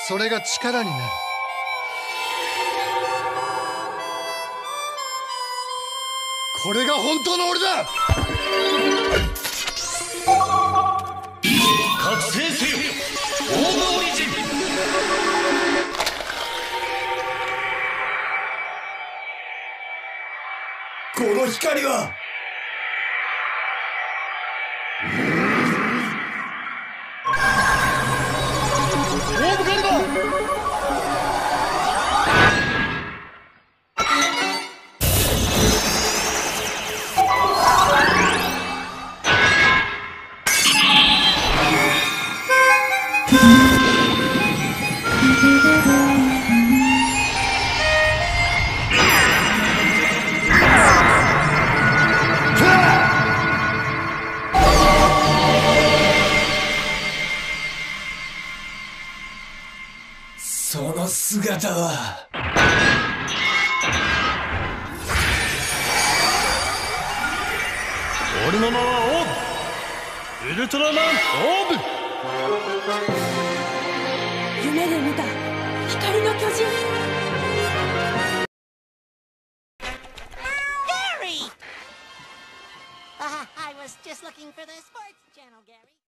それが力になる。これが本当の俺だ。 覚醒せよオーブオリジン。 この光はオーブカリバー。 その姿は俺の名はオーブ、ウルトラマンオーブ。 夢で見た光の巨人。 I was just looking for the sports channel, Gary.